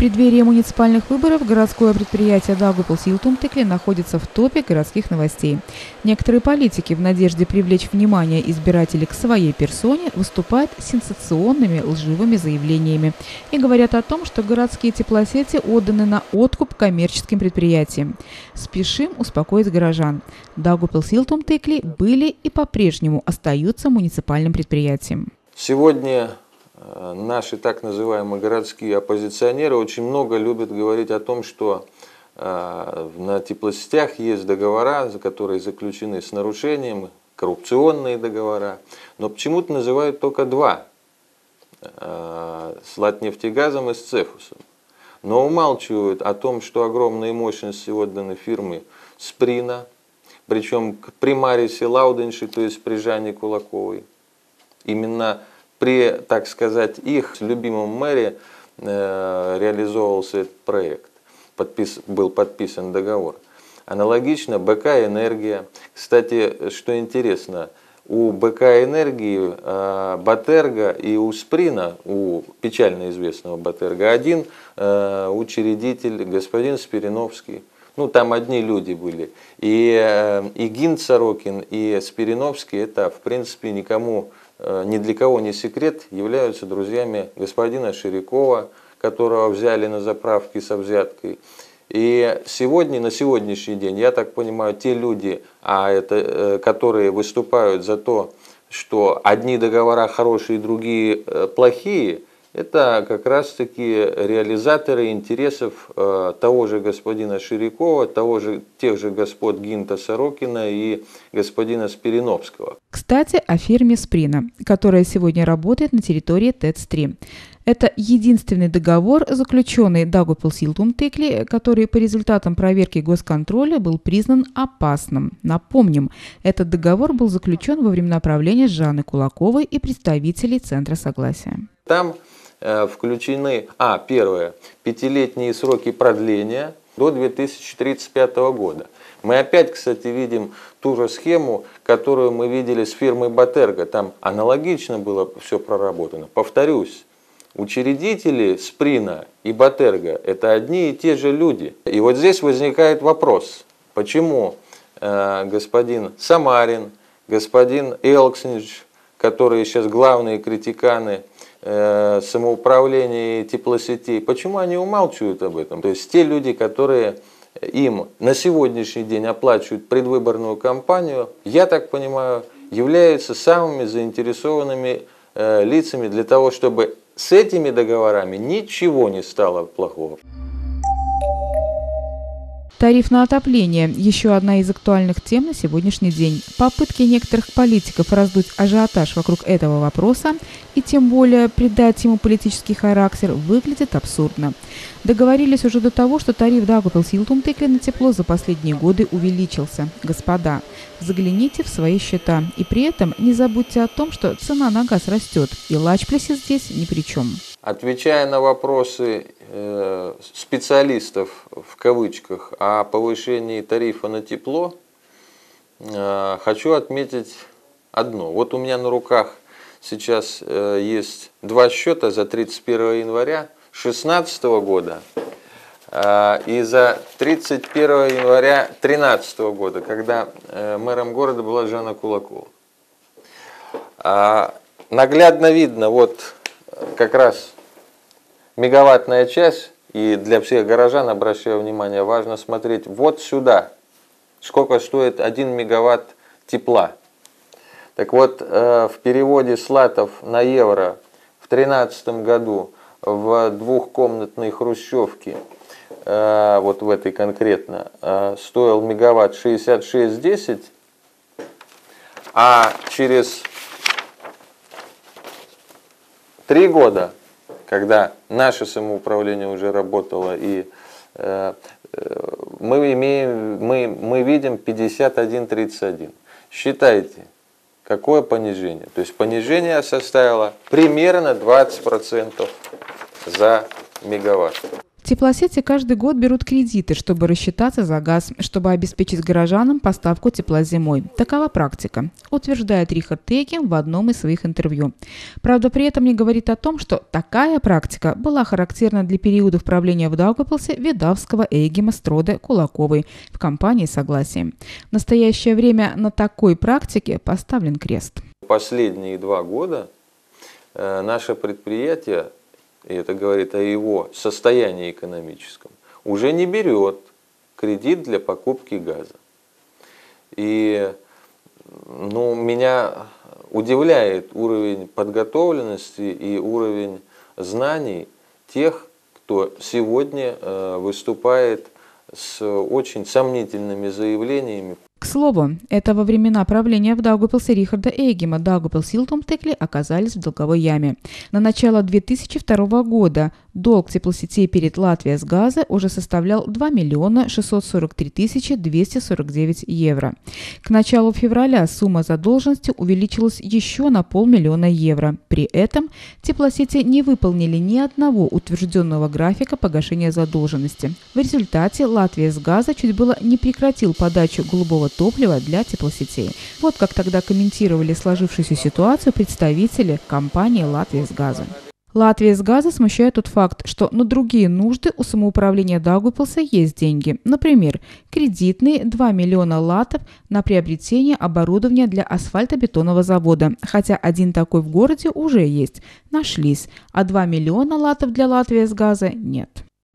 преддверии муниципальных выборов городское предприятие Даугавпилс-Илтумтекли находится в топе городских новостей. Некоторые политики в надежде привлечь внимание избирателей к своей персоне выступают с сенсационными лживыми заявлениями и говорят о том, что городские теплосети отданы на откуп коммерческим предприятиям. Спешим успокоить горожан. Даугавпилс-Илтумтекли были и по-прежнему остаются муниципальным предприятием. Сегодня наши так называемые городские оппозиционеры очень много любят говорить о том, что на теплосетях есть договора, которые заключены с нарушением, коррупционные договора, но почему-то называют только два – с Латнефтегазом и с Цефусом. Но умалчивают о том, что огромные мощности отданы фирме Сприна, причем при Марисе Лауденши, то есть при Жанне Кулаковой. Именно при, так сказать, их любимом мэре реализовывался этот проект, был подписан договор. Аналогично БК «Энергия». Кстати, что интересно, у БК «Энергии», Батерго и у Сприна, у печально известного Батерго, один учредитель, господин Спириновский. Ну, там одни люди были. И Гинт Сорокин, и Спириновский, это, в принципе, ни для кого не секрет, являются друзьями господина Ширякова, которого взяли на заправке со взяткой. И сегодня, на сегодняшний день, я так понимаю, те люди, которые выступают за то, что одни договора хорошие, другие плохие, это как раз таки реализаторы интересов того же господина Ширякова, тех же господ Гинта Сорокина и господина Спириновского. Кстати, о фирме Сприна, которая сегодня работает на территории ТЭЦ-3. Это единственный договор, заключенный Даугавпилс-Илтумтекли, который по результатам проверки госконтроля был признан опасным. Напомним, этот договор был заключен во времена правления Жанны Кулаковой и представителей Центра Согласия. Там включены, первое, 5-летние сроки продления до 2035 года. Мы опять, кстати, видим ту же схему, которую мы видели с фирмой Батерго. Там аналогично было все проработано. Повторюсь, учредители Сприна и Батерго – это одни и те же люди. И вот здесь возникает вопрос, почему господин Самарин, господин Элкснидж, которые сейчас главные критиканы самоуправления и теплосетей, почему они умалчивают об этом? То есть те люди, которые им на сегодняшний день оплачивают предвыборную кампанию, я так понимаю, являются самыми заинтересованными лицами для того, чтобы с этими договорами ничего не стало плохого. Тариф на отопление – еще одна из актуальных тем на сегодняшний день. Попытки некоторых политиков раздуть ажиотаж вокруг этого вопроса и тем более придать ему политический характер выглядят абсурдно. Договорились уже до того, что тариф Даугавпилс-Илтумтекли на тепло за последние годы увеличился. Господа, загляните в свои счета и при этом не забудьте о том, что цена на газ растет, и Лачплеси здесь ни при чем. Отвечая на вопросы специалистов, в кавычках, о повышении тарифа на тепло, хочу отметить одно. Вот у меня на руках сейчас есть два счета за 31 января 2016 года и за 31 января 2013 года, когда мэром города была Жанна Кулакова. Наглядно видно, вот как раз мегаваттная часть, и для всех горожан, обращаю внимание, важно смотреть вот сюда, сколько стоит 1 мегаватт тепла. Так вот, в переводе с латов на евро в 2013 году в двухкомнатной хрущевке, вот в этой конкретно, стоил мегаватт 66,10, а через 3 года, когда наше самоуправление уже работало, и мы видим 51,31. Считайте, какое понижение. То есть понижение составило примерно 20% за мегаватт. Теплосети каждый год берут кредиты, чтобы рассчитаться за газ, чтобы обеспечить горожанам поставку тепла зимой. Такова практика, утверждает Рихард Эйгем в одном из своих интервью. Правда, при этом не говорит о том, что такая практика была характерна для периодов правления в Даугавпилсе Видавского, Эйгема, Строде, Кулаковой в компании «Согласие». В настоящее время на такой практике поставлен крест. Последние 2 года наше предприятие, и это говорит о его состоянии экономическом, уже не берет кредит для покупки газа. И меня удивляет уровень подготовленности и уровень знаний тех, кто сегодня выступает с очень сомнительными заявлениями. К слову, это во времена правления в Даугавпилсе Рихарда Эйгема Даугавпилсилтумтекли оказались в долговой яме. На начало 2002 года долг теплосетей перед Латвией с газа уже составлял 2 643 249 евро. К началу февраля сумма задолженности увеличилась еще на 500 000 евро. При этом теплосети не выполнили ни одного утвержденного графика погашения задолженности. В результате Латвия с газа чуть было не прекратил подачу голубого топлива для теплосетей. Вот как тогда комментировали сложившуюся ситуацию представители компании «Латвия с газа». Латвия с газа смущает тот факт, что на другие нужды у самоуправления Даугавпилса есть деньги. Например, кредитные 2 миллиона латов на приобретение оборудования для асфальтобетонного завода, хотя один такой в городе уже есть, нашлись, а 2 миллиона латов для Латвии с газа нет.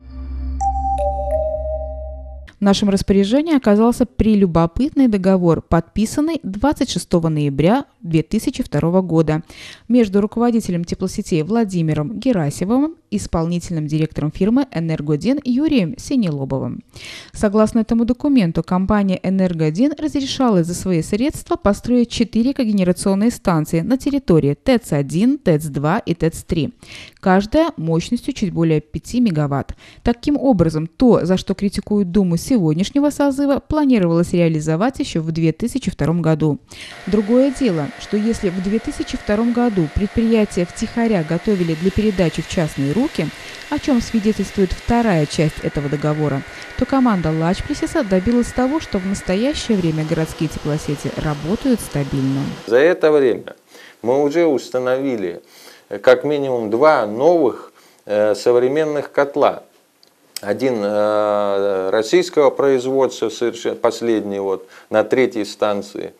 В нашем распоряжении оказался прелюбопытный договор, подписанный 26 ноября 2002 года между руководителем теплосетей Владимиром Герасимовым и исполнительным директором фирмы «Энергодин» Юрием Синелобовым. Согласно этому документу, компания «Энергодин» разрешала за свои средства построить 4 когенерационные станции на территории ТЭЦ-1, ТЭЦ-2 и ТЭЦ-3, каждая мощностью чуть более 5 мегаватт. Таким образом, то, за что критикуют Думу сегодняшнего созыва, планировалось реализовать еще в 2002 году. Другое дело, что если в 2002 году предприятия втихаря готовили для передачи в частные руки, о чем свидетельствует вторая часть этого договора, то команда Лачплесиса добилась того, что в настоящее время городские теплосети работают стабильно. За это время мы уже установили как минимум 2 новых современных котла. Один российского производства, совершенно последний на 3-й станции,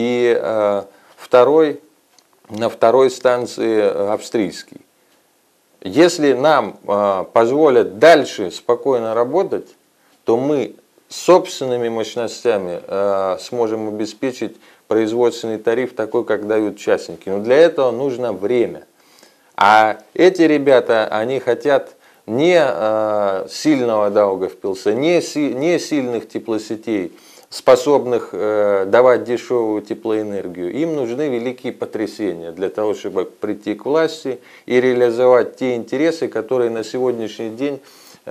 и второй на 2-й станции австрийский. Если нам позволят дальше спокойно работать, то мы собственными мощностями сможем обеспечить производственный тариф такой, как дают частники. Но для этого нужно время. А эти ребята, они хотят не сильного Даугавпилса, не сильных теплосетей, способных давать дешевую теплоэнергию. Им нужны великие потрясения для того, чтобы прийти к власти и реализовать те интересы, которые на сегодняшний день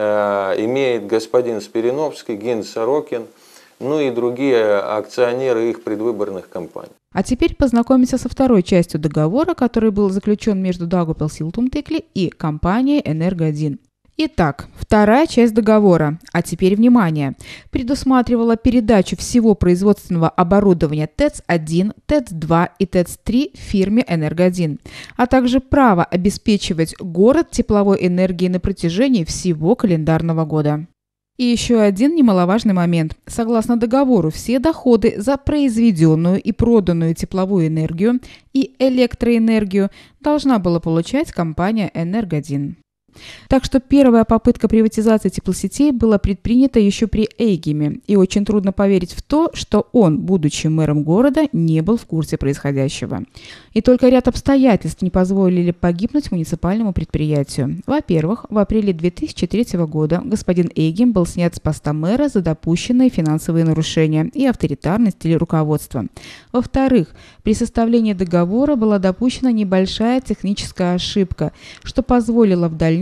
имеет господин Спириновский, Гинс Сорокин, и другие акционеры их предвыборных кампаний. А теперь познакомимся со второй частью договора, который был заключен между Даугавпилсилтумтекли и компанией «Энергодин». Итак, вторая часть договора, а теперь внимание, предусматривала передачу всего производственного оборудования ТЭЦ-1, ТЭЦ-2 и ТЭЦ-3 фирме «Энергодин», а также право обеспечивать город тепловой энергией на протяжении всего календарного года. И еще один немаловажный момент. Согласно договору, все доходы за произведенную и проданную тепловую энергию и электроэнергию должна была получать компания «Энергодин». Так что первая попытка приватизации теплосетей была предпринята еще при Эйгеме, и очень трудно поверить в то, что он, будучи мэром города, не был в курсе происходящего. И только ряд обстоятельств не позволили погибнуть муниципальному предприятию. Во-первых, в апреле 2003 года господин Эйгем был снят с поста мэра за допущенные финансовые нарушения и авторитарный стиль руководства. Во-вторых, при составлении договора была допущена небольшая техническая ошибка, что позволило в дальнейшем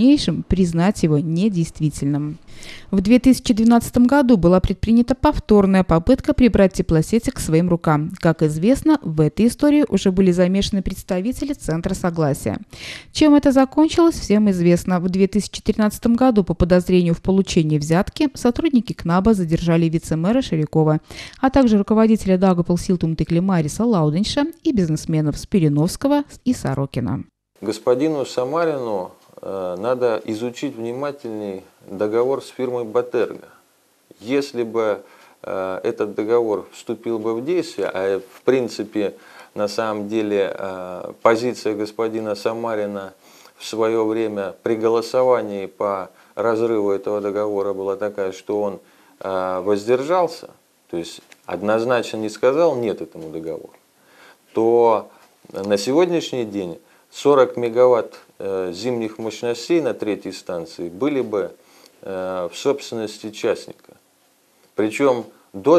дальнейшем признать его недействительным. В 2012 году была предпринята повторная попытка прибрать теплосети к своим рукам. Как известно, в этой истории уже были замешаны представители Центра согласия. Чем это закончилось, всем известно. В 2013 году по подозрению в получении взятки сотрудники КНАБа задержали вице-мэра Ширякова, а также руководителя Даугавпилсилтумтекли Мариса Лауденша и бизнесменов Спириновского и Сорокина. Господину Самарину надо изучить внимательней договор с фирмой Батерго. Если бы этот договор вступил бы в действие, а в принципе на самом деле позиция господина Самарина в свое время при голосовании по разрыву этого договора была такая, что он воздержался, то есть однозначно не сказал «нет» этому договору, то на сегодняшний день 40 мегаватт зимних мощностей на третьей станции были бы в собственности частника. Причем до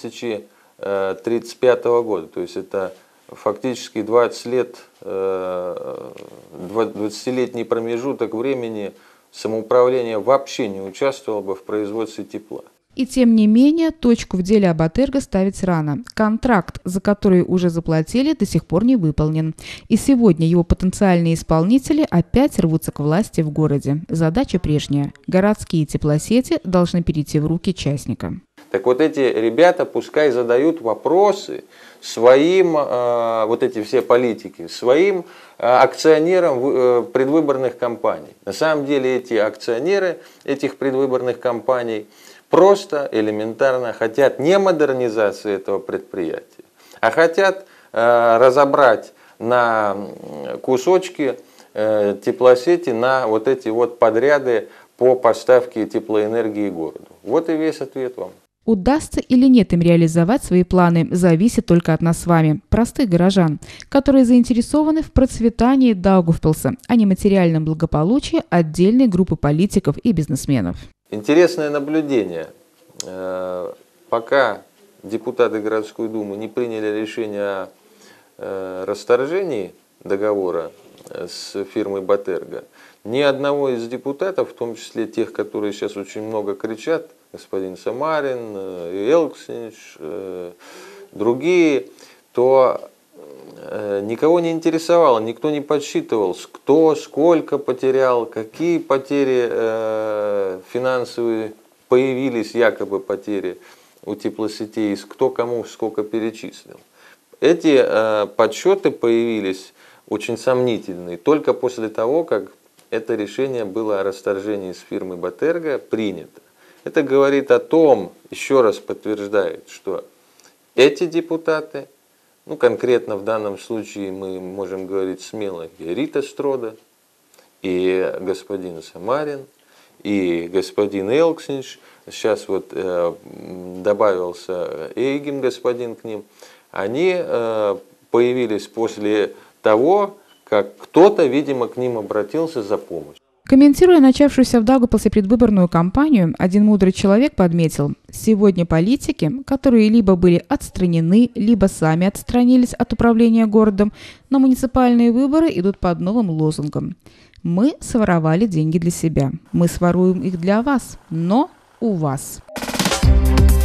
2035 года. То есть это фактически 20 лет, 20-летний промежуток времени самоуправление вообще не участвовало бы в производстве тепла. И тем не менее, точку в деле Абатерго ставить рано. Контракт, за который уже заплатили, до сих пор не выполнен. И сегодня его потенциальные исполнители опять рвутся к власти в городе. Задача прежняя. Городские теплосети должны перейти в руки частника. Так вот эти ребята пускай задают вопросы своим, вот эти все политики, своим акционерам предвыборных кампаний. На самом деле эти акционеры этих предвыборных кампаний просто элементарно хотят не модернизации этого предприятия, а хотят разобрать на кусочки теплосети, на вот эти вот подряды по поставке теплоэнергии городу. Вот и весь ответ вам. Удастся или нет им реализовать свои планы, зависит только от нас с вами, простых горожан, которые заинтересованы в процветании Даугавпилса, а не материальном благополучии отдельной группы политиков и бизнесменов. Интересное наблюдение. Пока депутаты городской думы не приняли решение о расторжении договора с фирмой Батерго, ни одного из депутатов, в том числе тех, которые сейчас очень много кричат, господин Самарин, Элкснич, другие, то никого не интересовало, никто не подсчитывал, кто сколько потерял, какие потери финансовые появились, якобы потери у теплосетей, кто кому сколько перечислил. Эти подсчеты появились очень сомнительные только после того, как это решение было о расторжении с фирмой Батерго принято. Это говорит о том, еще раз подтверждает, что эти депутаты, ну конкретно в данном случае мы можем говорить смело и Рита Строда, и господин Самарин, и господин Элкснич, сейчас вот добавился Эйгин господин к ним, они появились после того, как кто-то, видимо, к ним обратился за помощью. Комментируя начавшуюся в Даугавпилсе предвыборную кампанию, один мудрый человек подметил: сегодня политики, которые либо были отстранены, либо сами отстранились от управления городом, на муниципальные выборы идут под новым лозунгом: «Мы своровали деньги для себя, мы своруем их для вас, но у вас».